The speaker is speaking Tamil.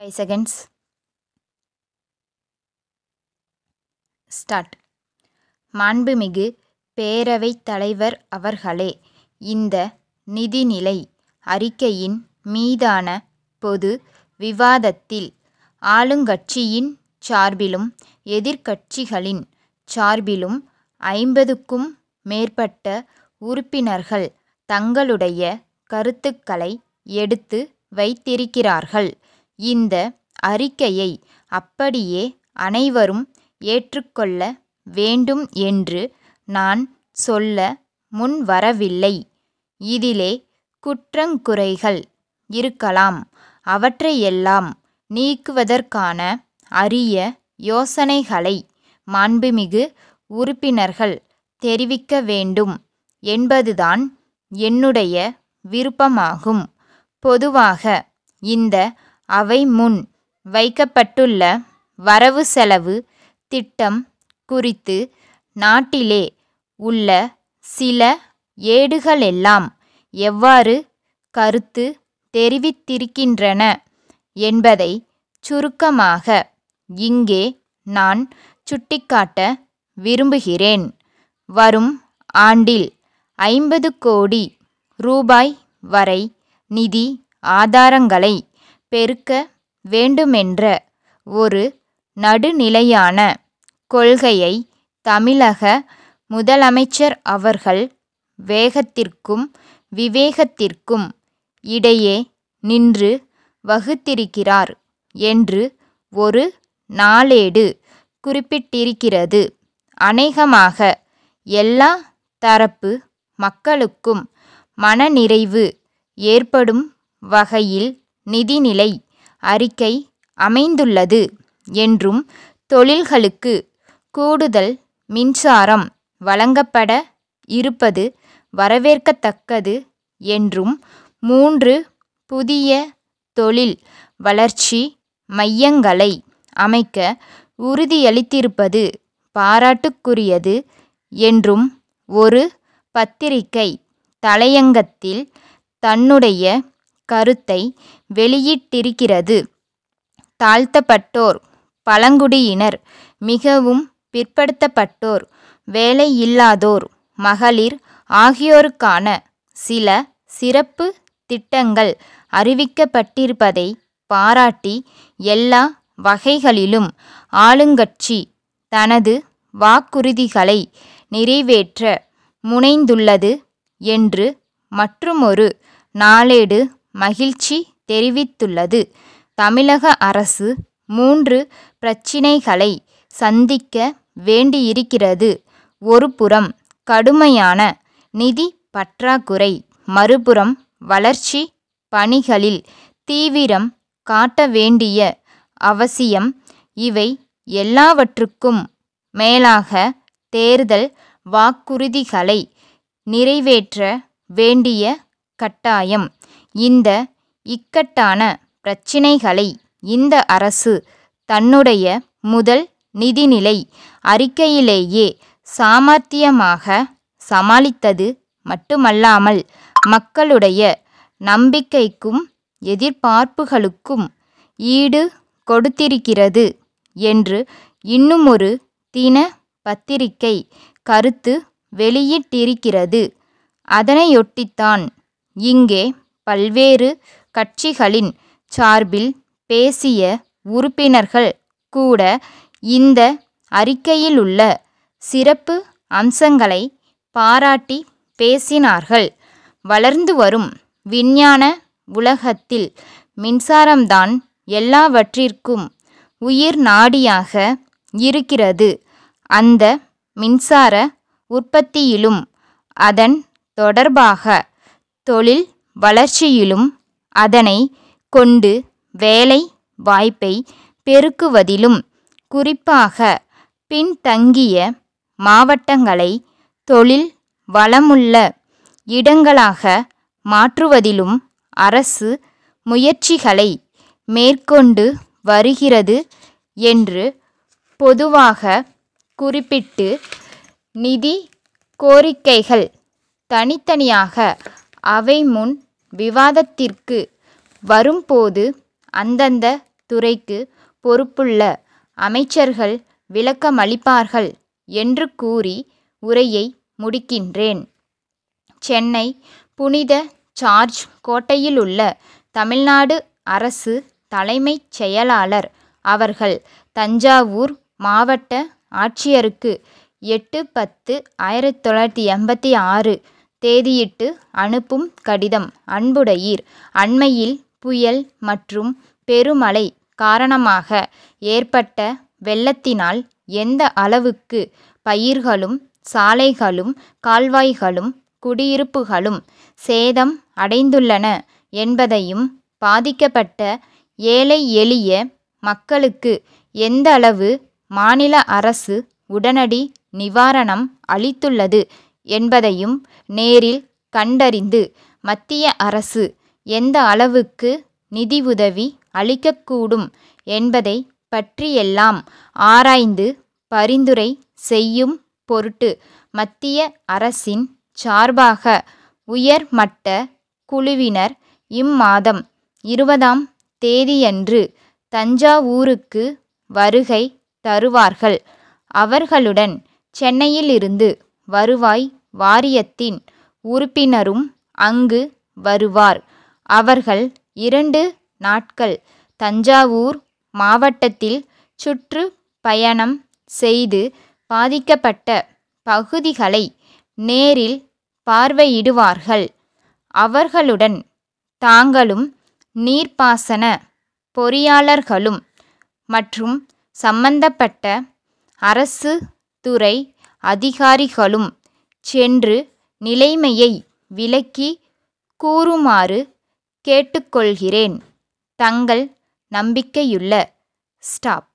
5 seconds. Start. மாண்புமிகு பேரவைத் தலைவர் அவர்களே, இந்த நிதிநிலை அறிக்கையின் மீதான பொது விவாதத்தில் ஆளுங்கட்சியின் சார்பிலும் எதிர்க்கட்சிகளின் சார்பிலும் 50க்கும் மேற்பட்ட உறுப்பினர்கள் தங்களுடைய கருத்துக்களை எடுத்து வைத்திருக்கிறார்கள். இந்த அறிக்கையை அப்படியே அனைவரும் ஏற்றுக்கொள்ள வேண்டும் என்று நான் சொல்ல முன்வரவில்லை. இதிலே குற்றங்குறைகள் இருக்கலாம். அவற்றையெல்லாம் நீக்குவதற்கான அரிய யோசனைகளை மாண்புமிகு உறுப்பினர்கள் தெரிவிக்க வேண்டும் என்பதுதான் என்னுடைய விருப்பமாகும். பொதுவாக இந்த அவை முன் வைக்கப்பட்டுள்ள வரவு செலவு திட்டம் குறித்து நாட்டிலே உள்ள சில ஏடுகளெல்லாம் எவ்வாறு கருத்து தெரிவித்திருக்கின்றன என்பதை சுருக்கமாக இங்கே நான் சுட்டிக்காட்ட விரும்புகிறேன். வரும் ஆண்டில் 50 கோடி ரூபாய் வரை நிதி ஆதாரங்களை பெருக்க வேண்டுமென்ற ஒரு நடுநிலையான கொள்கையை தமிழக முதலமைச்சர் அவர்கள் வேகத்திற்கும் விவேகத்திற்கும் இடையே நின்று வகுத்திருக்கிறார் என்று ஒரு நாளேடு குறிப்பிட்டிருக்கிறது. அநேகமாக எல்லா தரப்பு மக்களுக்கும் மனநிறைவு ஏற்படும் வகையில் நிதிநிலை அறிக்கை அமைந்துள்ளது என்றும் தொழில்களுக்கு கூடுதல் மின்சாரம் வழங்கப்பட இருப்பது வரவேற்கத்தக்கது என்றும் 3 புதிய தொழில் வளர்ச்சி மையங்களை அமைக்க உறுதியளித்திருப்பது பாராட்டுக்குரியது என்றும் ஒரு பத்திரிகை தலையங்கத்தில் தன்னுடைய கருத்தை வெளியிட்டிருக்கிறது. தாழ்த்தப்பட்டோர், பழங்குடியினர், மிகவும் பிற்படுத்தப்பட்டோர், வேலையில்லாதோர், மகளிர் ஆகியோருக்கான சில சிறப்பு திட்டங்கள் அறிவிக்கப்பட்டிருப்பதை பாராட்டி எல்லா வகைகளிலும் ஆளுங்கட்சி தனது வாக்குறுதிகளை நிறைவேற்ற முனைந்துள்ளது என்று மற்றுமொரு நாளேடு மகிழ்ச்சி தெரிவித்துள்ளது. தமிழக அரசு 3 பிரச்சினைகளை சந்திக்க வேண்டியிருக்கிறது. ஒருபுறம் கடுமையான நிதி பற்றாக்குறை, மறுபுறம் வளர்ச்சி பணிகளில் தீவிரம் காட்ட வேண்டிய அவசியம். இவை எல்லாவற்றுக்கும் மேலாக தேர்தல் வாக்குறுதிகளை நிறைவேற்ற வேண்டிய கட்டாயம். இந்த இக்கட்டான பிரச்சினைகளை இந்த அரசு தன்னுடைய முதல் நிதிநிலை அறிக்கையிலேயே சாமர்த்தியமாக சமாளித்தது மட்டுமல்லாமல் மக்களுடைய நம்பிக்கைக்கும் எதிர்பார்ப்புகளுக்கும் ஈடு கொடுத்திருக்கிறது என்று இன்னுமொரு தின பத்திரிகை கருத்து வெளியிட்டிருக்கிறது. அதனையொட்டித்தான் இங்கே பல்வேறு கட்சிகளின் சார்பில் பேசிய உறுப்பினர்கள் கூட இந்த அறிக்கையிலுள்ள சிறப்பு அம்சங்களை பாராட்டி பேசினார்கள். வளர்ந்து வரும் விஞ்ஞான உலகத்தில் மின்சாரம்தான் எல்லாவற்றிற்கும் உயிர் நாடியாக இருக்கிறது. அந்த மின்சார உற்பத்தியிலும் அதன் தொடர்பாக தொழில் வளர்ச்சியிலும் அதனை கொண்டு வேலை வாய்ப்பை பெருக்குவதிலும் குறிப்பாக பின்தங்கிய மாவட்டங்களை தொழில் வளமுள்ள இடங்களாக மாற்றுவதிலும் அரசு முயற்சிகளை மேற்கொண்டு வருகிறது என்று பொதுவாக குறிப்பிட்டு நிதி கோரிக்கைகள் தனித்தனியாக அவை முன் விவாதத்திற்கு வரும்போது அந்தந்த துறைக்கு பொறுப்புள்ள அமைச்சர்கள் விளக்கமளிப்பார்கள் என்று கூறி உரையை முடிக்கின்றேன். சென்னை புனித ஜார்ஜ் கோட்டையிலுள்ள தமிழ்நாடு அரசு தலைமைச் செயலாளர் அவர்கள் தஞ்சாவூர் மாவட்ட ஆட்சியருக்கு 8/10/1986 தேதியிட்டு அனுப்பும் கடிதம். அன்புடையீர், அண்மையில் புயல் மற்றும் பெருமழை காரணமாக ஏற்பட்ட வெள்ளத்தினால் எந்த அளவுக்கு பயிர்களும் சாலைகளும் கால்வாய்களும் குடியிருப்புகளும் சேதம் அடைந்துள்ளன என்பதையும் பாதிக்கப்பட்ட ஏழை எளிய மக்களுக்கு எந்த அளவு மாநில அரசு உடனடி நிவாரணம் அளித்துள்ளது என்பதையும் நேரில் கண்டறிந்து மத்திய அரசு எந்த அளவுக்கு நிதி உதவி அளிக்கக்கூடும் என்பதை பற்றியெல்லாம் ஆராய்ந்து பரிந்துரை செய்யும் பொருட்டு மத்திய அரசின் சார்பாக உயர்மட்ட குழுவினர் இம்மாதம் 20ஆம் தேதியன்று தஞ்சாவூருக்கு வருகை தருவார்கள். அவர்களுடன் சென்னையிலிருந்து வருவாய் வாரியத்தின் உறுப்பினரும் அங்கு வருவார். அவர்கள் 2 நாட்கள் தஞ்சாவூர் மாவட்டத்தில் சுற்று பயணம் செய்து பாதிக்கப்பட்ட பகுதிகளை நேரில் பார்வையிடுவார்கள். அவர்களுடன் தாங்களும் நீர்ப்பாசன பொறியாளர்களும் மற்றும் சம்பந்தப்பட்ட அரசு துறை அதிகாரிகளும் சென்று நிலைமையை விளக்கி கூறுமாறு கேட்டுக்கொள்கிறேன். தங்கள் நம்பிக்கையுள்ள ஸ்டாப்.